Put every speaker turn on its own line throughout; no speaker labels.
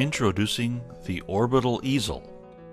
Introducing the Orbital Easel,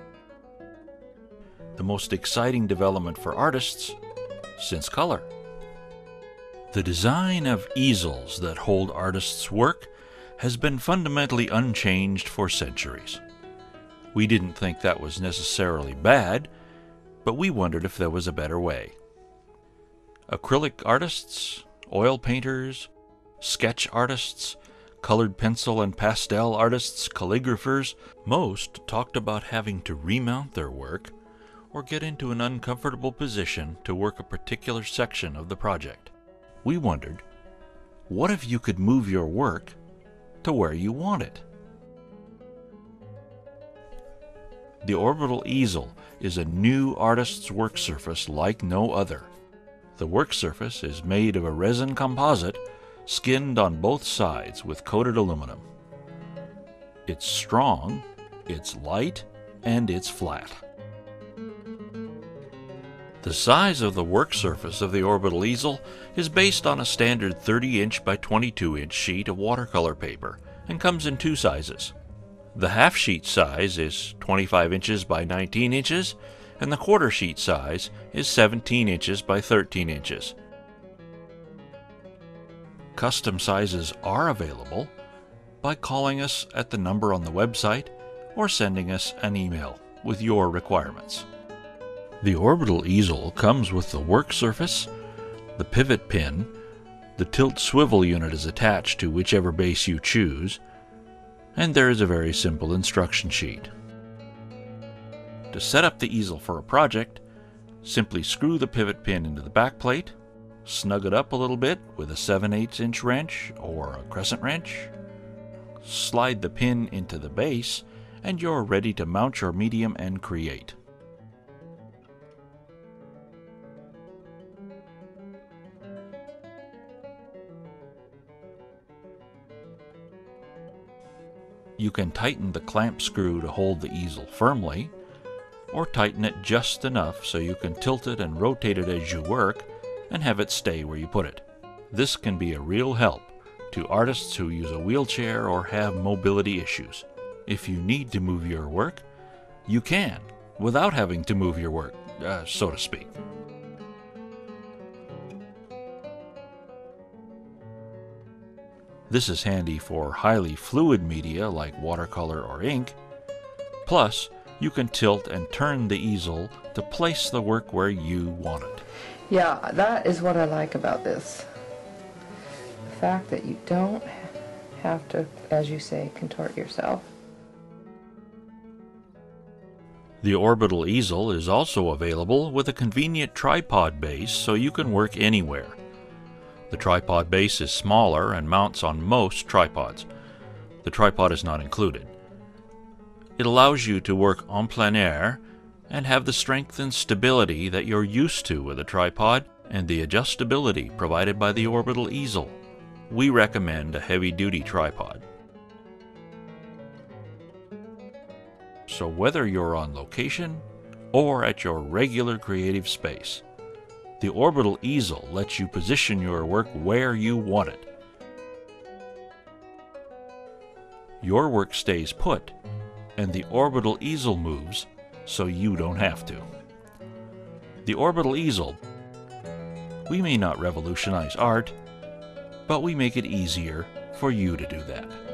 the most exciting development for artists since color. The design of easels that hold artists' work has been fundamentally unchanged for centuries. We didn't think that was necessarily bad, but we wondered if there was a better way. Acrylic artists, oil painters, sketch artists, colored pencil and pastel artists, calligraphers, most talked about having to remount their work or get into an uncomfortable position to work a particular section of the project. We wondered, what if you could move your work to where you want it? The Orbital Easel is a new artist's work surface like no other. The work surface is made of a resin composite skinned on both sides with coated aluminum. It's strong, it's light, and it's flat. The size of the work surface of the Orbital Easel is based on a standard 30-inch by 22-inch sheet of watercolor paper and comes in two sizes. The half sheet size is 25 inches by 19 inches, and the quarter sheet size is 17 inches by 13 inches. Custom sizes are available by calling us at the number on the website or sending us an email with your requirements. The Orbital Easel comes with the work surface, the pivot pin, the tilt swivel unit is attached to whichever base you choose, and there is a very simple instruction sheet. To set up the easel for a project, simply screw the pivot pin into the back plate, snug it up a little bit with a 7/8" wrench or a crescent wrench, slide the pin into the base, and you're ready to mount your medium and create. You can tighten the clamp screw to hold the easel firmly, or tighten it just enough so you can tilt it and rotate it as you work and have it stay where you put it. This can be a real help to artists who use a wheelchair or have mobility issues. If you need to move your work, you can, without having to move your work, so to speak. This is handy for highly fluid media like watercolor or ink. Plus, you can tilt and turn the easel to place the work where you want it.
Yeah, that is what I like about this. The fact that you don't have to, as you say, contort yourself.
The Orbital Easel is also available with a convenient tripod base so you can work anywhere. The tripod base is smaller and mounts on most tripods. The tripod is not included. It allows you to work en plein air and have the strength and stability that you're used to with a tripod and the adjustability provided by the Orbital Easel. We recommend a heavy-duty tripod. So whether you're on location or at your regular creative space, the Orbital Easel lets you position your work where you want it. Your work stays put, and the Orbital Easel moves so you don't have to. The Orbital Easel. We may not revolutionize art, but we make it easier for you to do that.